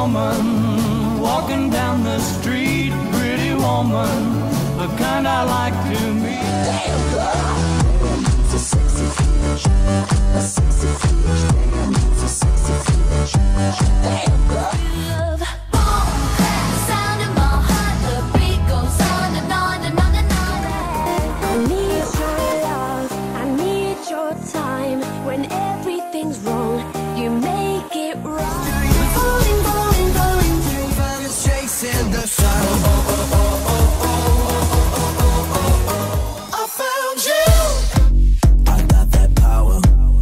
woman walking down the street, pretty woman, the kind I like to meet. It's a sexy feature, a sexy feature, it's a sexy feature. Damn girl. Sound in my heart, the beat goes on and on and on and on. I need your love, I need your time. When everything's wrong, you make it right. Falling, falling, falling through. Finding chasing the sun. I found you. I got that power.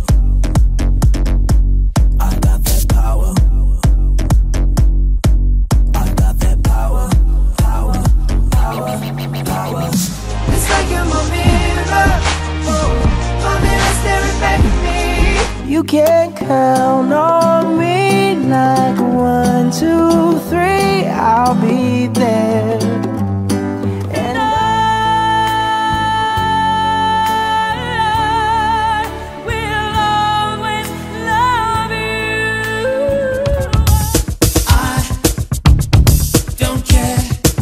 I got that power. I got that power. Power, power, power. It's like you're my mirror. My mirror staring back at me. You can count on me like 1, 2, 3, I'll be there. And I will always love you. I don't care.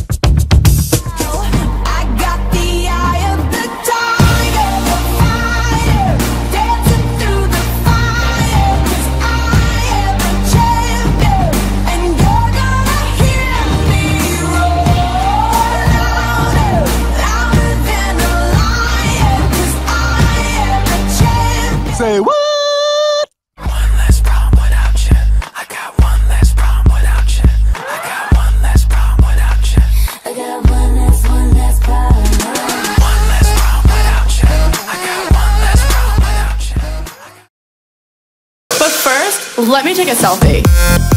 I got the eye of the tiger, the fire, dancing through the fire. 'Cause I am a champion, and you're gonna hear me roar louder, louder than a lion. 'Cause I am a champion. Say what? One less problem without you. I got one less problem without you. I got one less problem without you. I got one less problem. One less problem without you. I got one less problem without you. But first, let me take a selfie.